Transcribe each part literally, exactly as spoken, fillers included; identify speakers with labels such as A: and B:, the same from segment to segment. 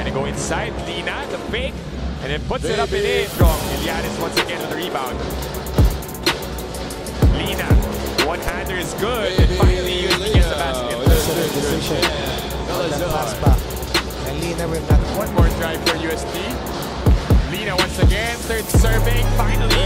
A: gonna go inside. Lina, the fake, and then puts Baby. it up and in. Strong. Ilianis once again with the rebound. Lina, one-hander is good. Baby. And finally, U S T gets the basket.
B: That's a good decision. Pass back. And Lina will not.
A: One more drive for U S T. Lina once again, third serving. Finally,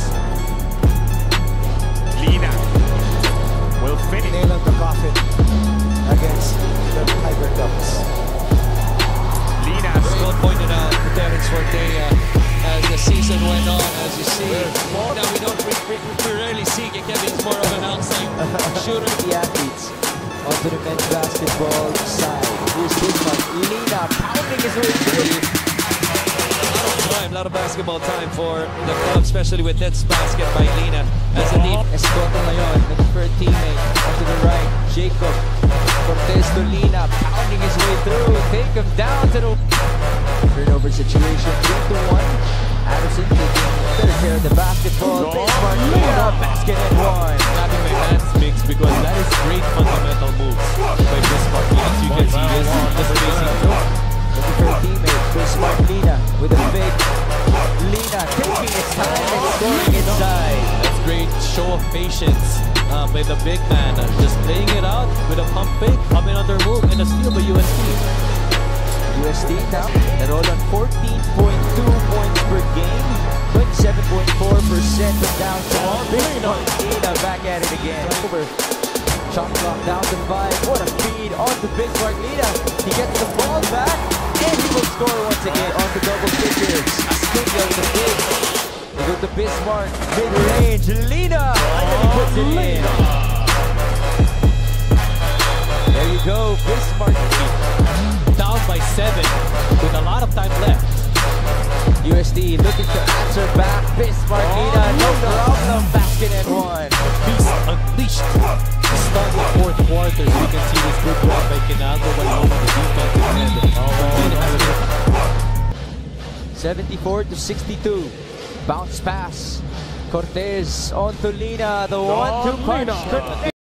A: Lina will finish.
B: Nail of the coffin against the Tiger Cubs.
A: Lina
C: still pointed out to Terence Forte uh, as the season went on, as you see. Now we don't we, we, we rarely see Kevin's more of an outside shooter.
B: The athletes onto the men's basketball side. Here's Bismarck Lina pounding his way through.
C: Time, a lot of basketball time for the club, especially with this basket by Lina as a deep.
B: Escoto ngayon, looking for a teammate. Onto the right, Jacob Cortez to Lina, pounding his way through. Take him down to the turnover situation, three to one. Addison taking better care of the basketball. Bismarck Lina, basket and one.
D: Having my hands mixed because that is great fundamental moves by Bismarck. As you can see, this the spacing through.
B: Looking for a teammate, Bismarck Lina with a fake. Lina taking its time and scoring inside.
D: That's great show of patience uh, by the big man. Uh, just laying it out with a pump fake, coming under move, and a steal by U S T.
B: U S T now, they're all on fourteen point two points per game. twenty-seven point four percent from downtown. Bismarck Lina back at it again. Over. Shot clock down to five. What a feed onto Bismarck Lina. He gets the ball back. And he will score once again on the double figures. Ascuña with the fake. They go to Bismarck. Mid-range. Lina. And he puts it in. There you go. Bismarck.
D: Down by seven with a lot of time left.
B: U S D looking to answer back. Bismarck Lina. No problem. Basket and one.
D: Beast unleashed. Start the fourth quarter. You can see this good job by Kinaldo by over the defensive end.
B: seventy-four to sixty-two. Bounce pass. Cortez on to Lina. The one two punch.